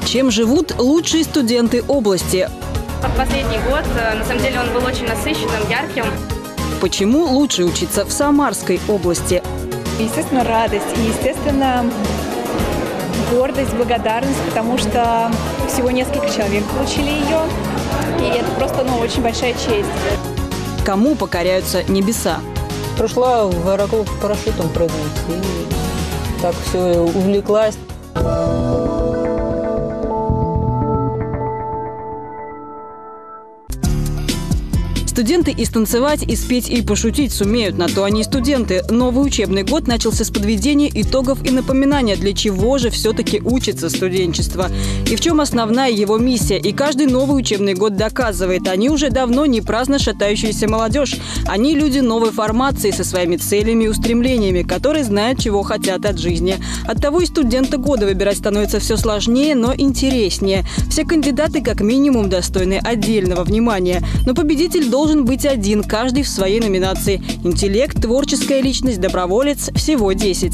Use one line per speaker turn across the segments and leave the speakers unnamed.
Чем живут лучшие студенты области?
Последний год, на самом деле, он был очень насыщенным, ярким.
Почему лучше учиться в Самарской области?
Естественно, радость и, естественно, гордость, благодарность, потому что всего несколько человек получили ее, и это просто, очень большая честь.
Кому покоряются небеса?
Прошла в аэроклуб парашютом прыгнуть, и так все увлеклась.
Студенты и станцевать, и спеть, и пошутить сумеют. На то они и студенты. Новый учебный год начался с подведения итогов и напоминания, для чего же все-таки учится студенчество. И в чем основная его миссия. И каждый новый учебный год доказывает. Они уже давно не праздно шатающаяся молодежь. Они люди новой формации со своими целями и устремлениями, которые знают, чего хотят от жизни. Оттого и студента года выбирать становится все сложнее, но интереснее. Все кандидаты как минимум достойны отдельного внимания. Но победитель должен быть один, каждый в своей номинации. Интеллект, творческая личность, доброволец – всего 10.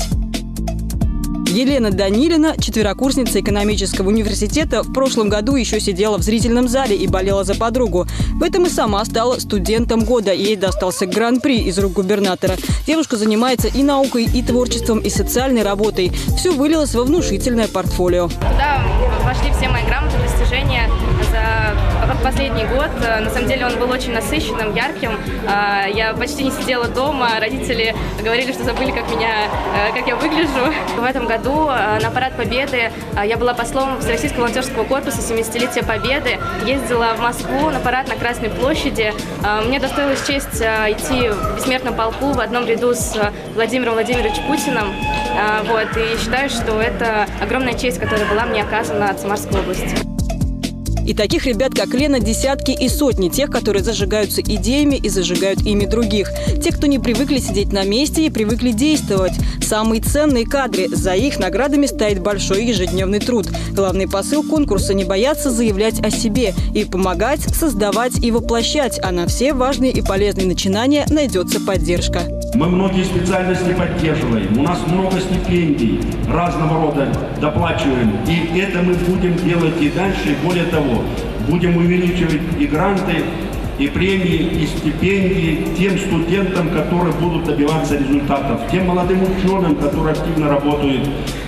Елена Данилина, четверокурсница экономического университета, в прошлом году еще сидела в зрительном зале и болела за подругу. В этом и сама стала студентом года. Ей достался гран-при из рук губернатора. Девушка занимается и наукой, и творчеством, и социальной работой. Все вылилось во внушительное портфолио.
Туда вошли все мои грамоты, достижения за последний год. На самом деле он был очень насыщенным, ярким. Я почти не сидела дома. Родители говорили, что забыли, как я выгляжу. В этом году на Парад Победы я была послом Всероссийского волонтерского корпуса 70-летия Победы. Ездила в Москву на парад на Красной площади. Мне достоилась честь идти в бессмертном полку в одном ряду с Владимиром Владимировичем Путиным. И считаю, что это огромная честь, которая была мне оказана от Самарской области.
И таких ребят, как Лена, десятки и сотни. Тех, которые зажигаются идеями и зажигают ими других. Те, кто не привыкли сидеть на месте и привыкли действовать. Самые ценные кадры. За их наградами стоит большой ежедневный труд. Главный посыл конкурса – не бояться заявлять о себе и помогать, создавать и воплощать. А на все важные и полезные начинания найдется поддержка.
Мы многие специальности поддерживаем. У нас много стипендий разного рода доплачиваем. И это мы будем делать и дальше. Более того, будем увеличивать и гранты, и премии, и стипендии тем студентам, которые будут добиваться результатов, тем молодым ученым, которые активно работают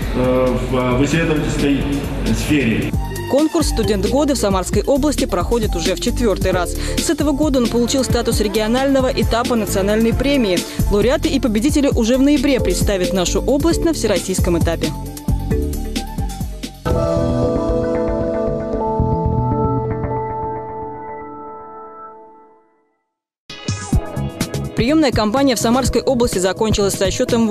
в исследовательской сфере.
Конкурс «Студент года» в Самарской области проходит уже в 4-й раз. С этого года он получил статус регионального этапа национальной премии. Лауреаты и победители уже в ноябре представят нашу область на всероссийском этапе. Приемная кампания в Самарской области закончилась со счетом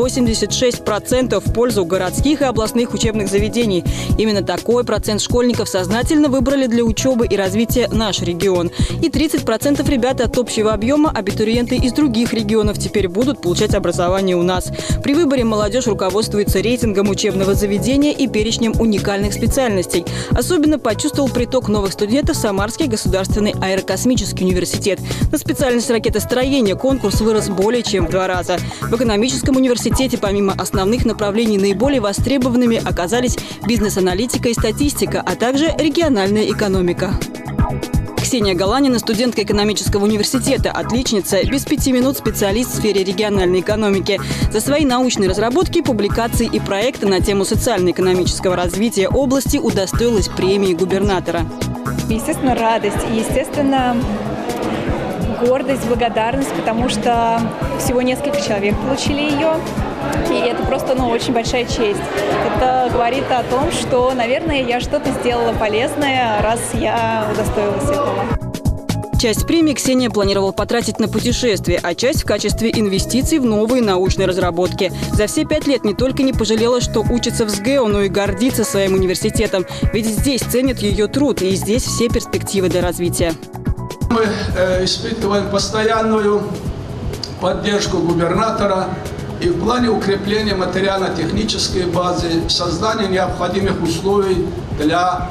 86% в пользу городских и областных учебных заведений. Именно такой процент школьников сознательно выбрали для учебы и развития наш регион. И 30% ребят от общего объема абитуриенты из других регионов теперь будут получать образование у нас. При выборе молодежь руководствуется рейтингом учебного заведения и перечнем уникальных специальностей. Особенно почувствовал приток новых студентов Самарский государственный аэрокосмический университет. На специальность ракетостроения конкурс вырос более чем в 2 раза. В экономическом университете помимо основных направлений наиболее востребованными оказались бизнес-аналитика и статистика, а также региональная экономика. Ксения Галанина, студентка экономического университета, отличница, без 5 минут специалист в сфере региональной экономики. За свои научные разработки, публикации и проекты на тему социально-экономического развития области удостоилась премии губернатора.
Естественно, радость и, естественно, гордость, благодарность, потому что всего несколько человек получили ее. И это просто, очень большая честь. Это говорит о том, что, наверное, я что-то сделала полезное, раз я удостоилась этого.
Часть премии Ксения планировала потратить на путешествия, а часть в качестве инвестиций в новые научные разработки. За все 5 лет не только не пожалела, что учится в СГЭУ, но и гордится своим университетом. Ведь здесь ценят ее труд, и здесь все перспективы для развития.
Мы испытываем постоянную поддержку губернатора и в плане укрепления материально-технической базы, создания необходимых условий для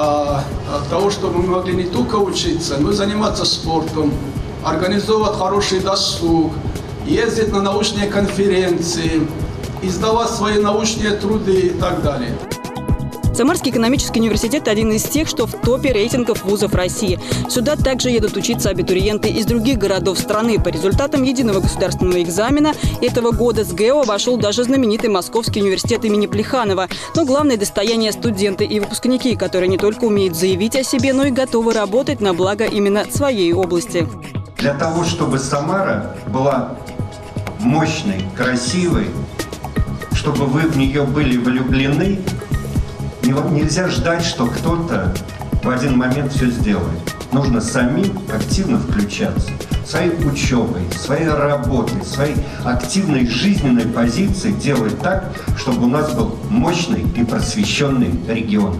того, чтобы мы могли не только учиться, но и заниматься спортом, организовывать хороший досуг, ездить на научные конференции, издавать свои научные труды и так далее.
Самарский экономический университет – один из тех, что в топе рейтингов вузов России. Сюда также едут учиться абитуриенты из других городов страны. По результатам единого государственного экзамена этого года с ГЭО вошел даже знаменитый Московский университет имени Плеханова. Но главное достояние – студенты и выпускники, которые не только умеют заявить о себе, но и готовы работать на благо именно своей области.
Для того, чтобы Самара была мощной, красивой, чтобы вы в нее были влюблены, нельзя ждать, что кто-то в один момент все сделает. Нужно самим активно включаться. Своей учебой, своей работой, своей активной жизненной позицией делать так, чтобы у нас был мощный и просвещенный регион.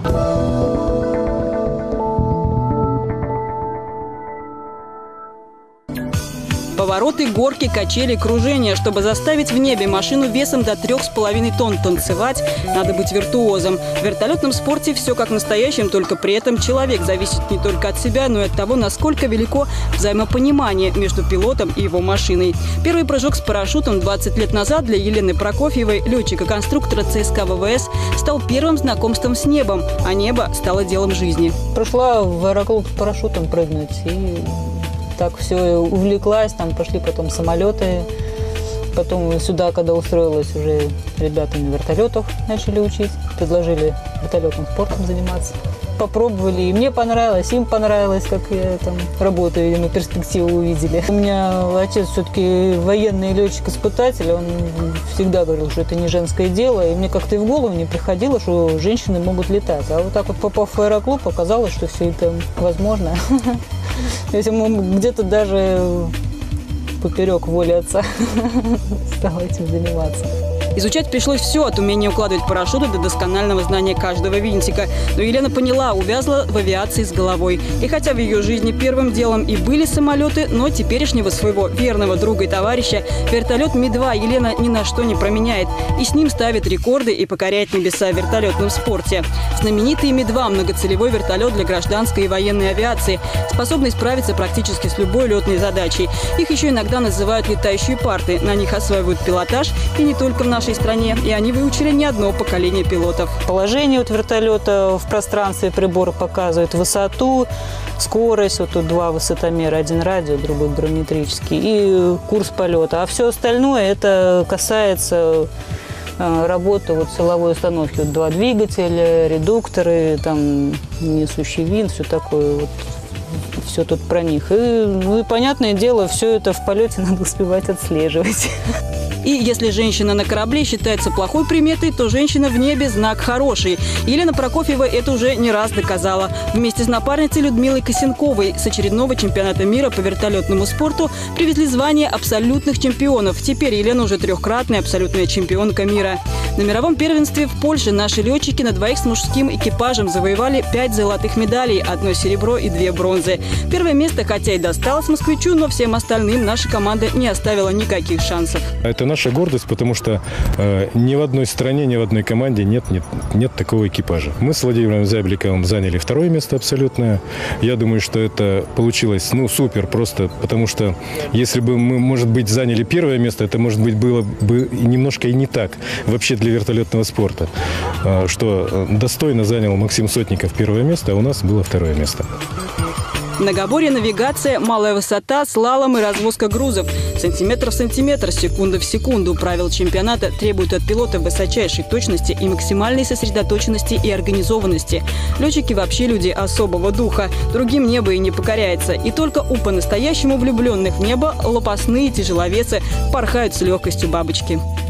Повороты, горки, качели, кружения. Чтобы заставить в небе машину весом до 3,5 тонн танцевать, надо быть виртуозом. В вертолетном спорте все как в настоящем, только при этом человек зависит не только от себя, но и от того, насколько велико взаимопонимание между пилотом и его машиной. Первый прыжок с парашютом 20 лет назад для Елены Прокофьевой, летчика-конструктора ЦСКА ВВС, стал первым знакомством с небом, а небо стало делом жизни.
Пришла в аэроклуб с парашютом прыгнуть и так все увлеклась, там пошли потом самолеты. Потом сюда, когда устроилась, уже ребята на вертолетах начали учить, предложили вертолетным спортом заниматься. Попробовали, и мне понравилось, им понравилось, как я там работаю, видимо, перспективу увидели. У меня отец все-таки военный летчик-испытатель, он всегда говорил, что это не женское дело, и мне как-то и в голову не приходило, что женщины могут летать. А вот так вот, попав в аэроклуб, оказалось, что все это возможно. То есть где-то даже поперек воли отца стала этим заниматься.
Изучать пришлось все, от умения укладывать парашюты до досконального знания каждого винтика. Но Елена поняла, увязла в авиации с головой. И хотя в ее жизни первым делом и были самолеты, но теперешнего своего верного друга и товарища вертолет Ми-2 Елена ни на что не променяет. И с ним ставит рекорды и покоряет небеса в вертолетном спорте. Знаменитый Ми-2 – многоцелевой вертолет для гражданской и военной авиации, способный справиться практически с любой летной задачей. Их еще иногда называют летающие парты. На них осваивают пилотаж, и не только в нашей стране, и они выучили не одно поколение пилотов.
Положение вот вертолета в пространстве, прибор показывает высоту, скорость, вот тут два высотомера, один радио, другой барометрический, и курс полета. А все остальное это касается работы вот силовой установки. Вот два двигателя, редукторы, там несущий винт, все такое вот. Все тут про них. И понятное дело, все это в полете надо успевать отслеживать.
И если женщина на корабле считается плохой приметой, то женщина в небе – знак хороший. Елена Прокофьева это уже не раз доказала. Вместе с напарницей Людмилой Косенковой с очередного чемпионата мира по вертолетному спорту привезли звание абсолютных чемпионов. Теперь Елена уже трехкратная абсолютная чемпионка мира. На мировом первенстве в Польше наши летчики на двоих с мужским экипажем завоевали 5 золотых медалей, 1 серебро и 2 бронзы. Первое место, хотя и досталось москвичу, но всем остальным наша команда не оставила никаких шансов.
Это наша гордость, потому что ни в одной стране, ни в одной команде нет такого экипажа. Мы с Владимиром Зябликовым заняли 2 место абсолютное. Я думаю, что это получилось супер просто, потому что если бы мы, может быть, заняли 1 место, это, может быть, было бы немножко и не так вообще для вертолетного спорта, что достойно занял Максим Сотников 1 место, а у нас было 2 место.
Многоборье, навигация, малая высота, слалом и развозка грузов. Сантиметр в сантиметр, секунда в секунду. Правила чемпионата требуют от пилота высочайшей точности и максимальной сосредоточенности и организованности. Летчики вообще люди особого духа. Другим небо и не покоряется. И только у по-настоящему влюбленных в небо лопастные тяжеловесы порхают с легкостью бабочки.